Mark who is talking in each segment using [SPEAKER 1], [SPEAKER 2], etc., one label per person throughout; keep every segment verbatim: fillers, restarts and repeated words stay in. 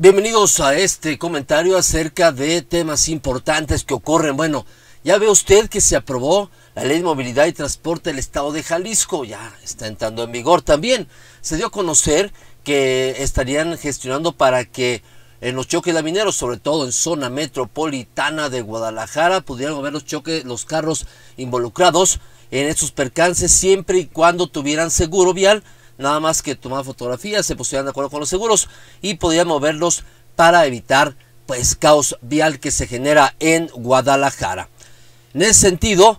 [SPEAKER 1] Bienvenidos a este comentario acerca de temas importantes que ocurren. Bueno, ya ve usted que se aprobó la Ley de Movilidad y Transporte del Estado de Jalisco, ya está entrando en vigor también. Se dio a conocer que estarían gestionando para que en los choques lamineros, sobre todo en zona metropolitana de Guadalajara, pudieran mover los choques, los carros involucrados en estos percances siempre y cuando tuvieran seguro vial. Nada más que tomar fotografías, se pusieran de acuerdo con los seguros y podían moverlos para evitar pues caos vial que se genera en Guadalajara. En ese sentido,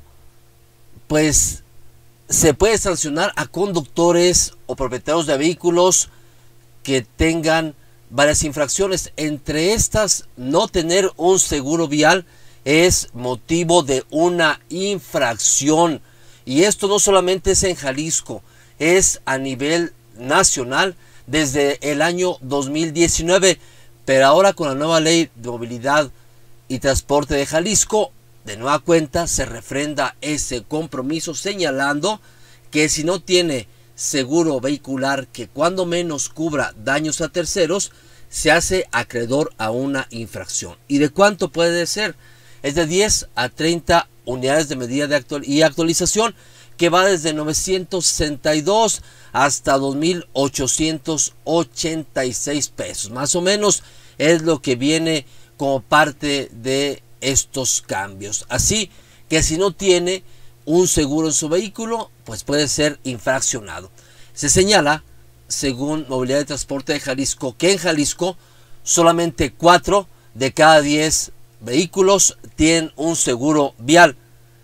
[SPEAKER 1] pues se puede sancionar a conductores o propietarios de vehículos que tengan varias infracciones. Entre estas, no tener un seguro vial es motivo de una infracción. Y esto no solamente es en Jalisco, es a nivel nacional desde el año dos mil diecinueve, pero ahora con la nueva Ley de Movilidad y Transporte de Jalisco, de nueva cuenta se refrenda ese compromiso, señalando que si no tiene seguro vehicular que cuando menos cubra daños a terceros, se hace acreedor a una infracción. ¿Y de cuánto puede ser? Es de diez a treinta unidades de medida de actual y actualización, que va desde novecientos sesenta y dos hasta dos mil ochocientos ochenta y seis pesos. Más o menos es lo que viene como parte de estos cambios. Así que si no tiene un seguro en su vehículo, pues puede ser infraccionado. Se señala, según Movilidad y Transporte de Jalisco, que en Jalisco solamente cuatro de cada diez vehículos tienen un seguro vial.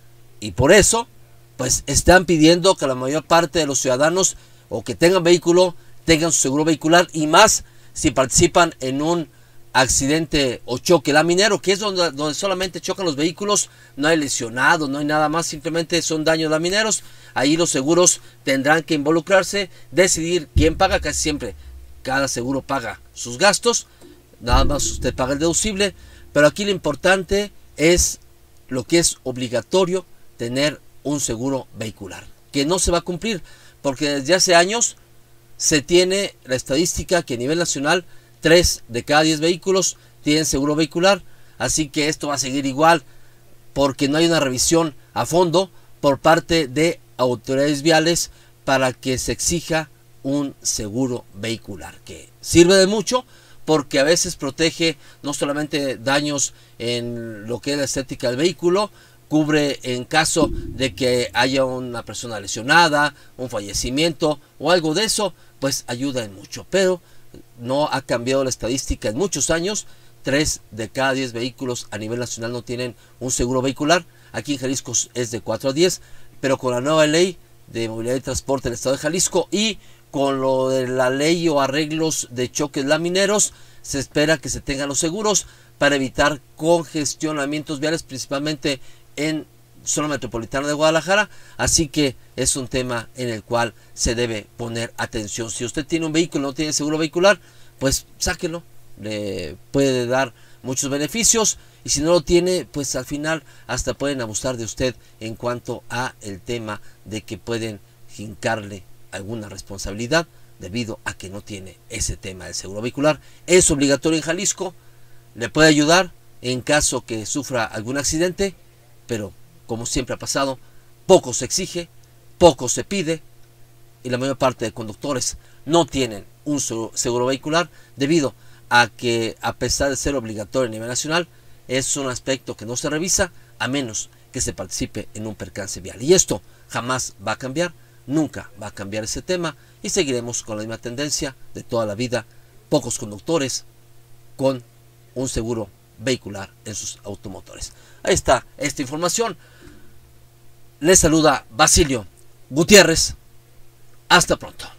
[SPEAKER 1] Y por eso pues están pidiendo que la mayor parte de los ciudadanos o que tengan vehículo tengan su seguro vehicular, y más si participan en un accidente o choque laminero, que es donde, donde solamente chocan los vehículos, no hay lesionados, no hay nada más, simplemente son daños lamineros. Ahí los seguros tendrán que involucrarse, decidir quién paga. Casi siempre cada seguro paga sus gastos, nada más usted paga el deducible, pero aquí lo importante es lo que es obligatorio: tener un seguro vehicular, que no se va a cumplir, porque desde hace años se tiene la estadística que a nivel nacional tres de cada diez vehículos tienen seguro vehicular. Así que esto va a seguir igual, porque no hay una revisión a fondo por parte de autoridades viales para que se exija un seguro vehicular, que sirve de mucho porque a veces protege no solamente daños en lo que es la estética del vehículo, cubre en caso de que haya una persona lesionada, un fallecimiento o algo de eso, pues ayuda en mucho. Pero no ha cambiado la estadística en muchos años. tres de cada diez vehículos a nivel nacional no tienen un seguro vehicular. Aquí en Jalisco es de cuatro a diez, pero con la nueva Ley de Movilidad y Transporte del Estado de Jalisco y con lo de la ley o arreglos de choques lamineros, se espera que se tengan los seguros para evitar congestionamientos viales, principalmente en zona metropolitana de Guadalajara. Así que es un tema en el cual se debe poner atención. Si usted tiene un vehículo y no tiene seguro vehicular, pues sáquelo, le puede dar muchos beneficios, y si no lo tiene, pues al final hasta pueden abusar de usted en cuanto a el tema de que pueden jincarle alguna responsabilidad debido a que no tiene ese tema del seguro vehicular. Es obligatorio en Jalisco, le puede ayudar en caso que sufra algún accidente, pero como siempre ha pasado, poco se exige, poco se pide, y la mayor parte de conductores no tienen un seguro vehicular debido a que, a pesar de ser obligatorio a nivel nacional, es un aspecto que no se revisa a menos que se participe en un percance vial. Y esto jamás va a cambiar, nunca va a cambiar ese tema, y seguiremos con la misma tendencia de toda la vida: pocos conductores con un seguro vehicular en sus automotores. Ahí está esta información. Les saluda Basilio Gutiérrez. Hasta pronto.